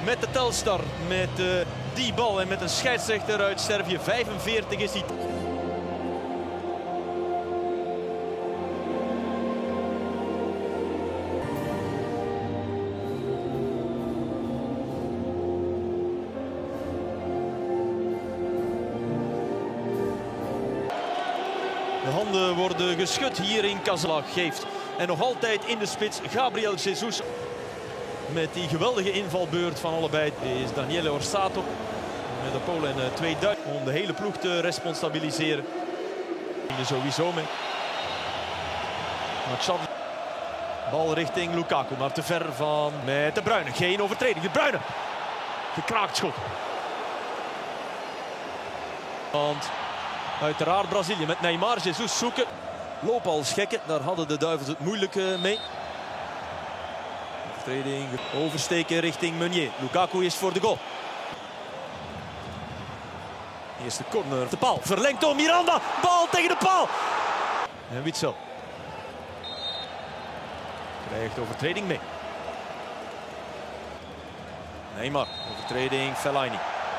met de Telstar, met die bal en met een scheidsrechter uit Servië. 45 is hij. De handen worden geschud hier in Kazala geeft. En nog altijd in de spits Gabriel Jesus. Met die geweldige invalbeurt van allebei is Daniele Orsato. Met de Polen en 2 Duitsers om de hele ploeg te responsabiliseren. Er sowieso mee. Bal richting Lukaku, maar te ver van met De Bruyne. Geen overtreding. De Bruyne. Gekraakt schot. Want uiteraard Brazilië met Neymar, Jesus zoeken. Lopen als gekken, daar hadden de Duivels het moeilijk mee. Overtreding, oversteken richting Meunier. Lukaku is voor de goal. Eerste corner, de paal, verlengd door Miranda. Bal tegen de paal. En Witsel krijgt overtreding mee. Neymar, overtreding Fellaini.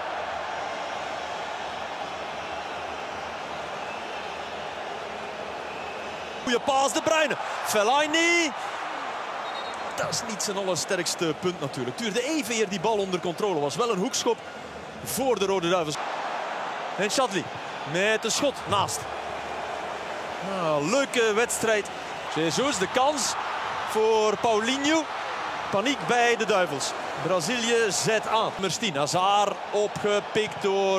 Goeie paas, De Bruyne. Fellaini. Dat is niet zijn allersterkste punt natuurlijk. Duurde even eer die bal onder controle was. Wel een hoekschop voor de Rode Duivels. En Chadli met een schot naast. Nou, leuke wedstrijd. Jesus, de kans voor Paulinho. Paniek bij de Duivels. Brazilië zet aan. Merstien, Hazard opgepikt door...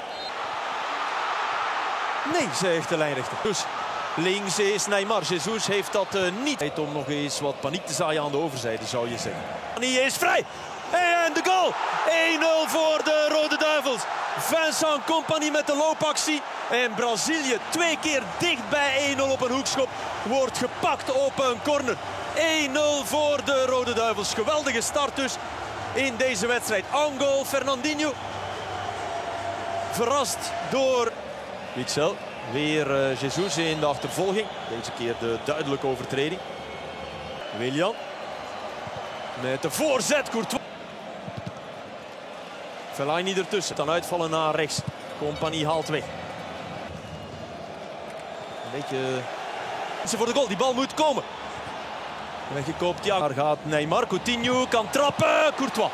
Nee, zegt de lijnrechter. Dus links is Neymar. Jesus heeft dat niet. Om nog eens wat paniek te zaaien aan de overzijde, zou je zeggen. Hij is vrij. En de goal. 1-0 voor de Rode Duivels. Vincent Kompany met de loopactie. En Brazilië 2 keer dicht bij 1-0 op een hoekschop. Wordt gepakt op een corner. 1-0 voor de Rode Duivels. Geweldige start dus in deze wedstrijd. Angel Fernandinho. Verrast door Witsel. Weer Jesus in de achtervolging. Deze keer de duidelijke overtreding. Willian. Met de voorzet. Courtois. Fellaini ertussen. Dan uitvallen naar rechts. Kompany haalt weg. Een beetje... voor de goal. Die bal moet komen. Weggekoopt. Ja, daar gaat Neymar. Coutinho kan trappen. Courtois.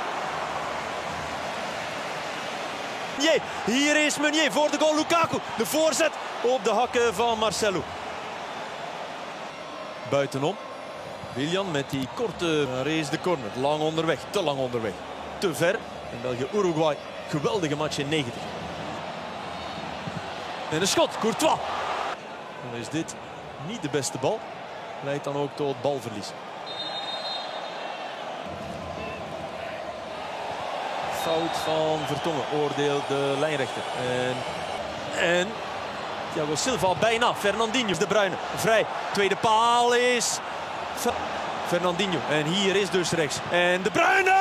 Meunier. Hier is Meunier voor de goal. Lukaku. De voorzet op de hakken van Marcelo. Buitenom. Willian met die korte race de corner. Lang onderweg. Te lang onderweg. Te ver. En België-Uruguay. Geweldige match in 90. En een schot. Courtois. Dan is dit niet de beste bal. Leidt dan ook tot balverlies. Fout van Vertongen, oordeelt de lijnrechter. En Thiago Silva bijna. Fernandinho, De Bruyne, vrij. Tweede paal is Fernandinho. En hier is dus rechts. En De Bruyne!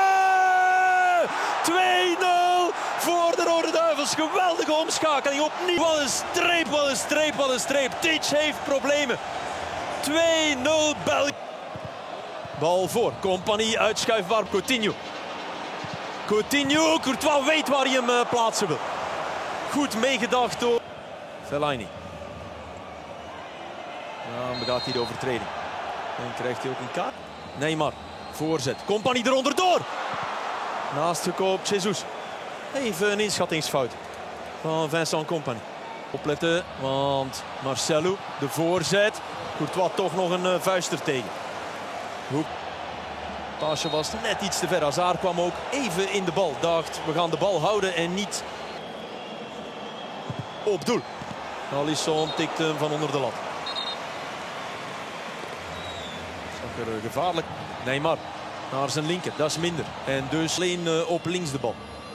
2-0 voor de Rode Duivels. Geweldige omschakeling opnieuw. Wat een streep, wat een streep, wat een streep. Titch heeft problemen. 2-0 België. Bal voor. Kompany uitschuifbaar. Coutinho. Coutinho. Courtois weet waar hij hem plaatsen wil. Goed meegedacht door Fellaini. Dan begaat hij de overtreding. En krijgt hij ook een kaart. Neymar. Voorzet. Kompany eronder door. Naast gekoopt Jesus. Even een inschattingsfout van Vincent Kompany. Opletten, want Marcelo, de voorzet. Courtois toch nog een vuist er tegen. Hoek. Paasje was net iets te ver. Hazard kwam ook even in de bal. Dacht, we gaan de bal houden en niet op doel. Alisson tikt hem van onder de lat. Zag er gevaarlijk. Neymar naar zijn linker, dat is minder. En dus alleen op links de bal.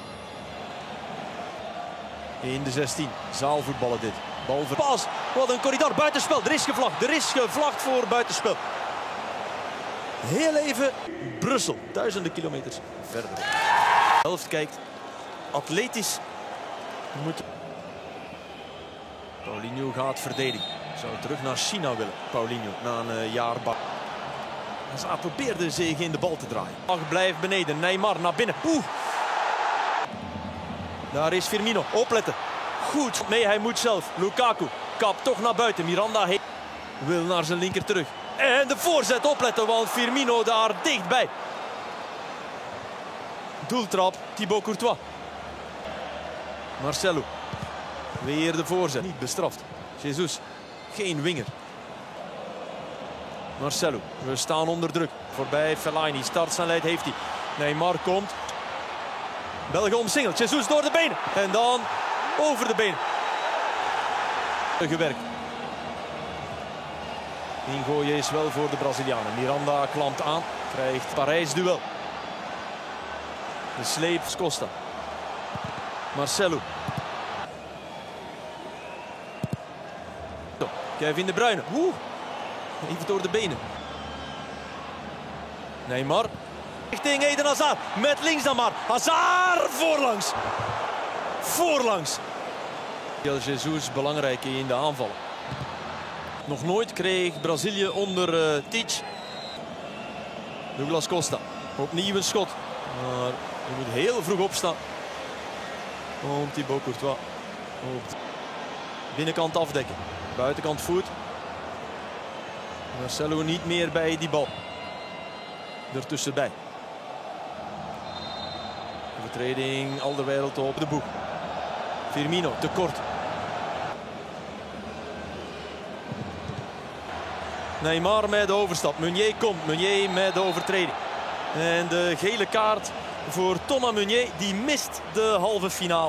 In de 16. Zaalvoetballen dit. Bal voor pas. Wat een corridor. Buitenspel. Er is gevlacht. Er is gevlacht voor buitenspel. Heel even Brussel. Duizenden kilometers verder. De helft kijkt. Atletisch. Moet... Paulinho gaat verdedigen. Zou terug naar China willen. Paulinho na een jaar. Hazard probeerde zich in de bal te draaien. Blijft beneden, Neymar naar binnen. Daar is Firmino, opletten. Goed, nee, hij moet zelf. Lukaku, kap toch naar buiten. Miranda wil naar zijn linker terug. En de voorzet, opletten, want Firmino daar dichtbij. Doeltrap, Thibaut Courtois. Marcelo, weer de voorzet, niet bestraft. Jesus, geen winger. Marcelo, we staan onder druk. Voorbij Fellaini, startsnelheid heeft hij. Neymar komt. België omsingeld, Jesus door de benen. En dan over de benen. Gewerkt. Ingooien is wel voor de Brazilianen. Miranda klampt aan, krijgt Parijs duel. De sleep Costa. Marcelo. Kevin De Bruyne. Even door de benen. Neymar. Richting Eden Hazard. Met links dan maar. Hazard voorlangs. Voorlangs. Jesus belangrijk in de aanvallen. Nog nooit kreeg Brazilië onder Tite. Douglas Costa. Opnieuw een schot. Maar je moet heel vroeg opstaan. Om Thibaut Courtois op de binnenkant afdekken. Buitenkant voet. Marcelo niet meer bij die bal. Ertussenbij. Overtreding, Alderweireld op de boeg. Firmino, tekort. Neymar met de overstap. Meunier komt. Meunier met de overtreding. En de gele kaart voor Thomas Meunier. Die mist de halve finale.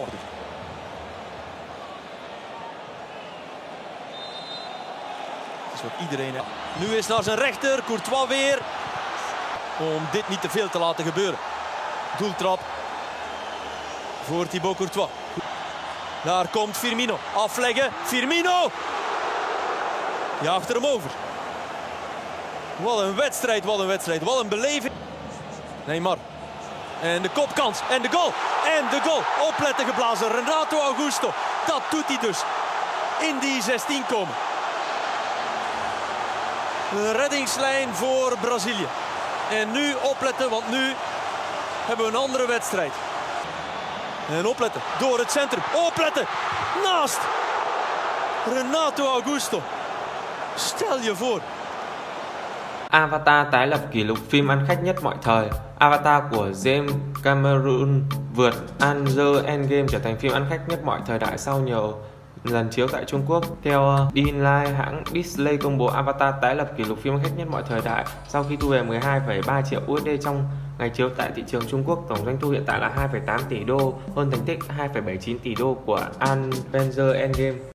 Dat is wat iedereen... Nu is naar zijn rechter. Courtois weer. Om dit niet te veel te laten gebeuren. Doeltrap voor Thibaut Courtois. Daar komt Firmino. Afleggen. Firmino! Jaagt er hem over. Wat een wedstrijd, wat een wedstrijd. Wat een beleving. Neymar. En de kopkans. En de goal. En de goal. Opletten geblazen. Renato Augusto. Dat doet hij dus. In die 16 komen. Een reddingslijn voor Brazilië. En nu opletten, want nu hebben we een andere wedstrijd. En opletten. Door het centrum. Opletten. Naast. Renato Augusto. Stel je voor. Avatar tái lập kỷ lục phim ăn khách nhất mọi thời. Avatar của James Cameron vượt Avengers Endgame trở thành phim ăn khách nhất mọi thời đại sau nhiều lần chiếu tại Trung Quốc. Theo Deadline, hãng Disney công bố Avatar tái lập kỷ lục phim ăn khách nhất mọi thời đại sau khi thu về 12,3 triệu USD trong ngày chiếu tại thị trường Trung Quốc. Tổng doanh thu hiện tại là 2,8 tỷ đô, hơn thành tích 2,79 tỷ đô của Avengers Endgame.